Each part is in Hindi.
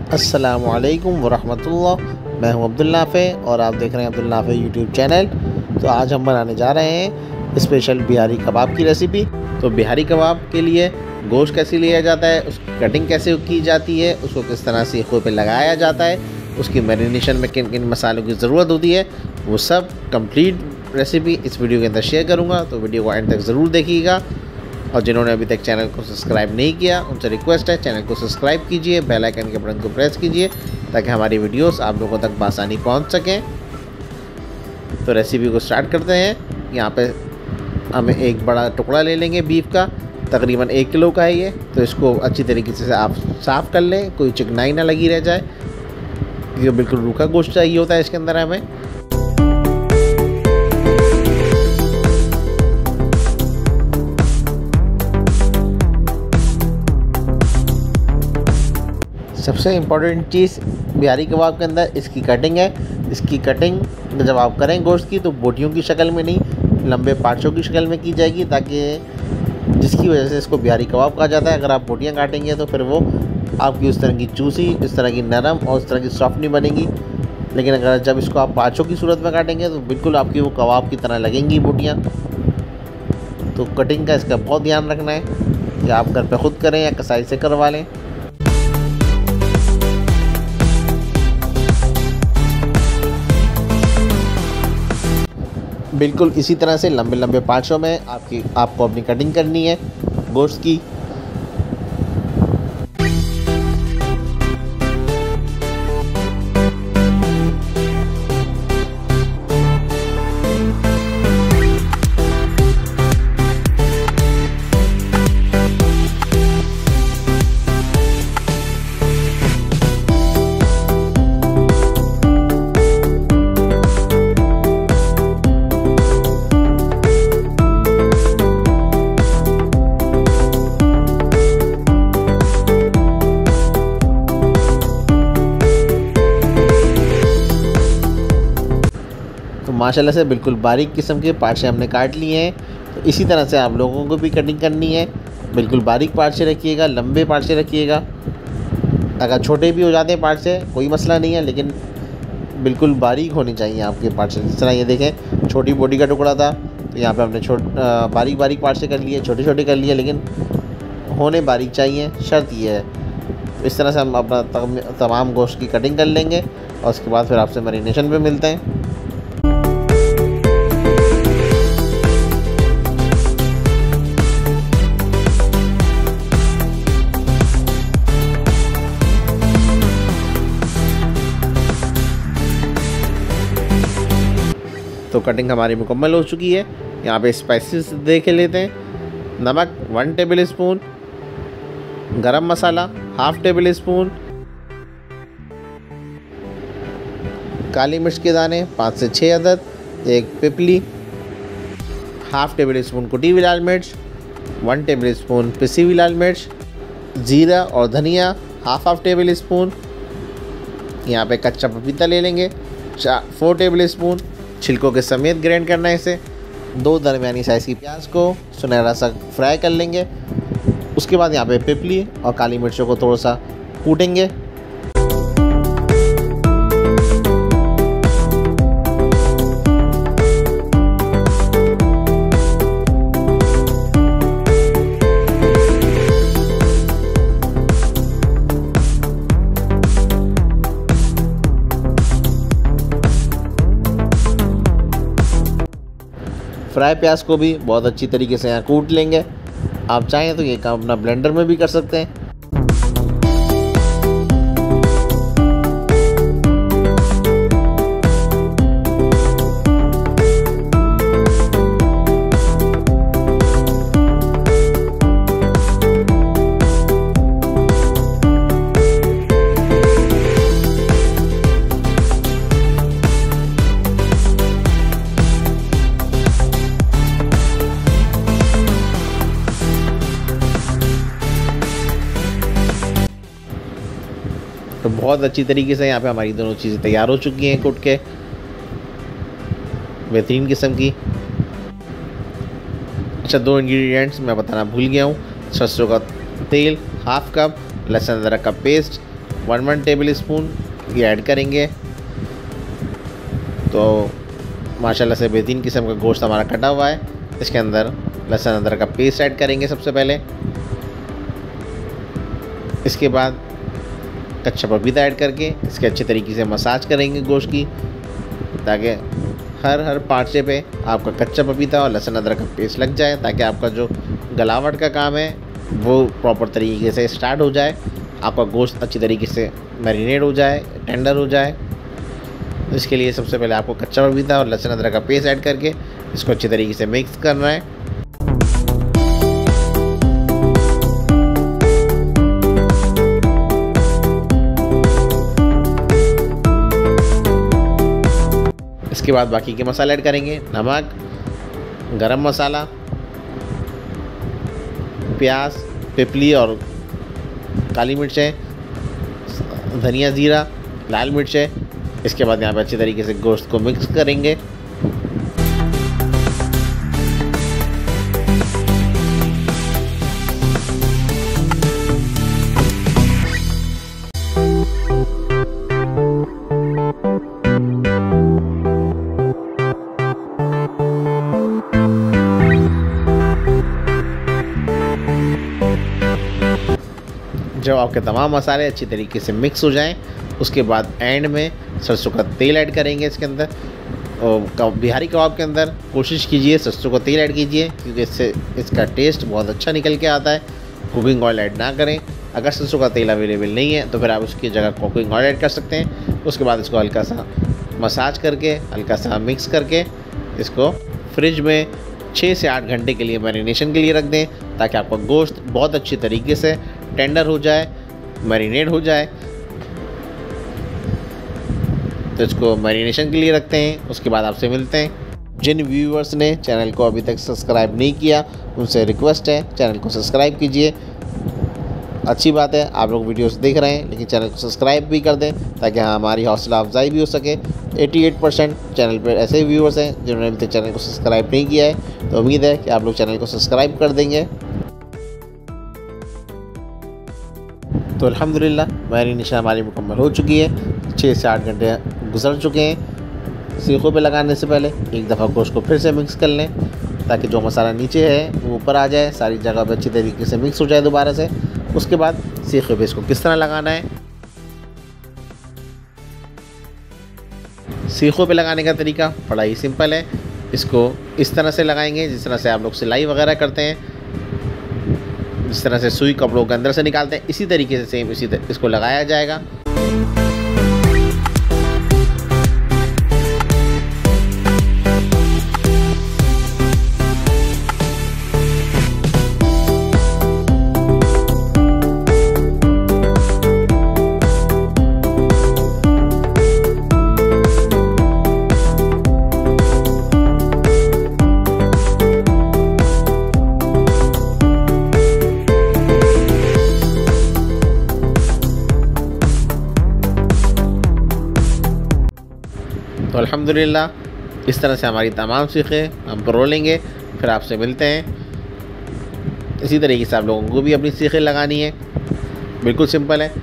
अस्सलामुअलैकुम वरहमतुल्लाह। मैं हूं अब्दुल नाफ़े और आप देख रहे हैं अब्दुल नाफ़े यूट्यूब चैनल। तो आज हम बनाने जा रहे हैं स्पेशल बिहारी कबाब की रेसिपी। तो बिहारी कबाब के लिए गोश्त कैसे लिया जाता है, उसकी कटिंग कैसे की जाती है, उसको किस तरह सीखों पे लगाया जाता है, उसकी मैरिनेशन में किन किन मसालों की ज़रूरत होती है, वो सब कंप्लीट रेसिपी इस वीडियो के अंदर शेयर करूँगा। तो वीडियो को एंड तक ज़रूर देखिएगा। और जिन्होंने अभी तक चैनल को सब्सक्राइब नहीं किया उनसे रिक्वेस्ट है, चैनल को सब्सक्राइब कीजिए, बेल आइकन के बटन को प्रेस कीजिए ताकि हमारी वीडियोस आप लोगों तक बआसानी पहुंच सकें। तो रेसिपी को स्टार्ट करते हैं। यहाँ पे हम एक बड़ा टुकड़ा ले लेंगे बीफ का, तकरीबन 1 किलो का है ये। तो इसको अच्छी तरीके से आप साफ़ कर लें, कोई चिकनाई ना लगी रह जाए, क्योंकि बिल्कुल रूखा गोश्त चाहिए होता है इसके अंदर हमें। सबसे इम्पॉर्टेंट चीज़ बिहारी कबाब के अंदर इसकी कटिंग है। इसकी कटिंग जब आप करें गोश्त की तो बोटियों की शक्ल में नहीं, लंबे पार्चों की शक्ल में की जाएगी, ताकि जिसकी वजह से इसको बिहारी कबाब कहा जाता है। अगर आप बोटियां काटेंगे तो फिर वो आपकी उस तरह की चूसी, इस तरह की नरम और उस तरह की सॉफ्ट नहीं बनेगी। लेकिन अगर जब इसको आप पार्चों की सूरत में काटेंगे तो बिल्कुल आपकी वो कबाब की तरह लगेंगी बोटियाँ। तो कटिंग का इसका बहुत ध्यान रखना है कि आप घर पर ख़ुद करें या कसाई से करवा लें। बिल्कुल इसी तरह से लंबे लंबे पार्ट्सों में आपको अपनी कटिंग करनी है गोश्त की। माशाल्लाह से बिल्कुल बारीक किस्म के पार्ट से हमने काट लिए हैं। तो इसी तरह से आप लोगों को भी कटिंग करनी है। बिल्कुल बारीक पार्ट से रखिएगा, लंबे पार्ट से रखिएगा। अगर छोटे भी हो जाते हैं पार्ट से कोई मसला नहीं है, लेकिन बिल्कुल बारीक होनी चाहिए आपके पार्ट से। जिस तरह ये देखें, छोटी बॉडी का टुकड़ा था तो यहाँ पे हमने बारीक बारीक पार्ट से कर लिए, छोटे छोटे कर लिए, लेकिन होने बारीक चाहिए, शर्त ये है। तो इस तरह से हम अपना तमाम गोश्त की कटिंग कर लेंगे और उसके बाद फिर आपसे मैरिनेशन पे मिलते हैं। तो कटिंग हमारी मुकम्मल हो चुकी है। यहाँ पे स्पाइसेस देख लेते हैं। नमक 1 टेबल स्पून, गरम मसाला 1/2 टेबल स्पून, काली मिर्च के दाने 5 से 6 अदद, एक पिपली, 1/2 टेबल स्पून कुटी हुई लाल मिर्च, 1 टेबल स्पून पिसी हुई लाल मिर्च, जीरा और धनिया 1/2 टेबल स्पून। यहाँ पे कच्चा पपीता ले लेंगे 4 टेबल स्पून, छिलकों के समेत ग्राइंड करना है इसे। 2 दरमियानी साइज़ की प्याज को सुनहरा सा फ्राई कर लेंगे। उसके बाद यहाँ पे पिपली और काली मिर्चों को थोड़ा सा कूटेंगे। फ्राई प्याज को भी बहुत अच्छी तरीके से यहाँ कूट लेंगे। आप चाहें तो ये काम अपना ब्लेंडर में भी कर सकते हैं। तो बहुत अच्छी तरीके से यहाँ पे हमारी दोनों चीज़ें तैयार हो चुकी हैं कुट के, बेहतरीन किस्म की। अच्छा, 2 इंग्रेडिएंट्स मैं बताना भूल गया हूँ। सरसों का तेल 1/2 कप, लहसुन अदरक का पेस्ट 1 टेबल स्पून ये ऐड करेंगे। तो माशाल्लाह से बेहतरीन किस्म का गोश्त हमारा कटा हुआ है। इसके अंदर लहसुन अदरक का पेस्ट ऐड करेंगे सबसे पहले। इसके बाद कच्चा पपीता ऐड करके इसके अच्छे तरीके से मसाज करेंगे गोश्त की, ताकि हर पार्चे पे आपका कच्चा पपीता और लहसुन अदरक का पेस्ट लग जाए, ताकि आपका जो गलावट का काम है वो प्रॉपर तरीके से स्टार्ट हो जाए, आपका गोश्त अच्छी तरीके से मैरिनेट हो जाए, टेंडर हो जाए। इसके लिए सबसे पहले आपको कच्चा पपीता और लहसुन अदरक का पेस्ट ऐड करके इसको अच्छी तरीके से मिक्स करना है। इसके बाद बाकी के मसाले ऐड करेंगे, नमक, गरम मसाला, प्याज, पिपली और काली मिर्चें, धनिया, ज़ीरा, लाल मिर्चें। इसके बाद यहाँ पे अच्छी तरीके से गोश्त को मिक्स करेंगे। जब आपके तमाम मसाले अच्छी तरीके से मिक्स हो जाएं, उसके बाद एंड में सरसों का तेल ऐड करेंगे इसके अंदर। और बिहारी कबाब के अंदर कोशिश कीजिए सरसों का तेल ऐड कीजिए, क्योंकि इससे इसका टेस्ट बहुत अच्छा निकल के आता है। कुकिंग ऑयल ऐड ना करें। अगर सरसों का तेल अवेलेबल नहीं है तो फिर आप उसकी जगह कुकिंग ऑयल ऐड कर सकते हैं। उसके बाद इसको हल्का सा मसाज करके, हल्का सा मिक्स करके इसको फ्रिज में 6 से 8 घंटे के लिए मैरिनेशन के लिए रख दें, ताकि आपका गोश्त बहुत अच्छी तरीके से टेंडर हो जाए, मैरिनेट हो जाए। तो इसको मैरिनेशन के लिए रखते हैं। उसके बाद आपसे मिलते हैं। जिन व्यूअर्स ने चैनल को अभी तक सब्सक्राइब नहीं किया, उनसे रिक्वेस्ट है चैनल को सब्सक्राइब कीजिए। अच्छी बात है आप लोग वीडियोस देख रहे हैं, लेकिन चैनल को सब्सक्राइब भी कर दें, ताकि हमारी हौसला अफजाई भी हो सके। 88% चैनल पर ऐसे व्यूअर्स हैं जिन्होंने अभी तक चैनल को सब्सक्राइब नहीं किया है। तो उम्मीद है कि आप लोग चैनल को सब्सक्राइब कर देंगे। तो अल्हम्दुलिल्लाह मैरिनेशन हमारी मुकम्मल हो चुकी है। 6 से 8 घंटे गुजर चुके हैं। सीखों पे लगाने से पहले एक दफ़ा गोश्त को फिर से मिक्स कर लें, ताकि जो मसाला नीचे है वो ऊपर आ जाए, सारी जगह पे अच्छी तरीके से मिक्स हो जाए दोबारा से। उसके बाद सीखों पे इसको किस तरह लगाना है। सीखों पे लगाने का तरीका बड़ा ही सिंपल है। इसको इस तरह से लगाएंगे जिस तरह से आप लोग सिलाई वगैरह करते हैं, जिस तरह से सुई कपड़ों के अंदर से निकालते हैं, इसी तरीके से सेम इसको लगाया जाएगा। तो अल्हम्दुलिल्लाह इस तरह से हमारी तमाम सीखें हम परो लेंगे। फिर आपसे मिलते हैं। इसी तरीके से आप लोगों को भी अपनी सीखें लगानी है, बिल्कुल सिंपल है।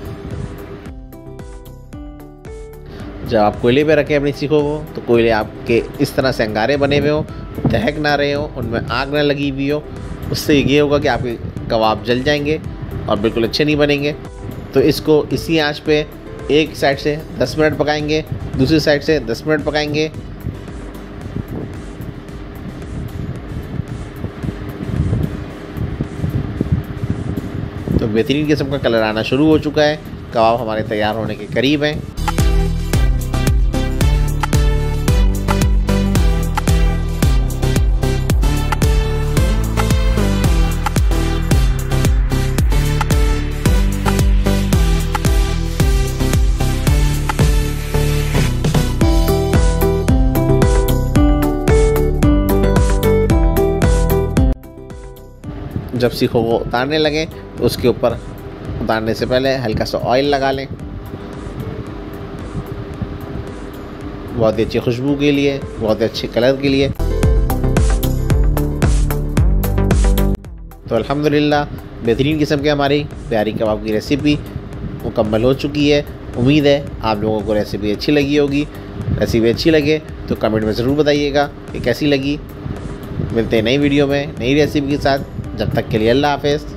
जब आप कोयले पे रखें अपनी सीखों को, तो कोयले आपके इस तरह से अंगारे बने हुए हों, दहक ना रहे हों, उनमें आग ना लगी हुई हो। उससे ये होगा कि आपके कबाब जल जाएंगे और बिल्कुल अच्छे नहीं बनेंगे। तो इसको इसी आंच पे एक साइड से 10 मिनट पकाएंगे, दूसरी साइड से 10 मिनट पकाएंगे। तो बेहतरीन किस्म का कलर आना शुरू हो चुका है। कबाब हमारे तैयार होने के करीब हैं। जब सीखों को उतारने लगे तो उसके ऊपर उतारने से पहले हल्का सा ऑयल लगा लें, बहुत ही अच्छी खुशबू के लिए, बहुत ही अच्छे कलर के लिए। तो अल्हम्दुलिल्लाह बेहतरीन किस्म की हमारी बिहारी कबाब की रेसिपी मुकम्मल हो चुकी है। उम्मीद है आप लोगों को रेसिपी अच्छी लगी होगी। रेसिपी अच्छी लगे तो कमेंट में ज़रूर बताइएगा कि कैसी लगी। मिलते हैं नई वीडियो में नई रेसिपी के साथ। जब तक के लिए अल्लाह हाफ़िज़।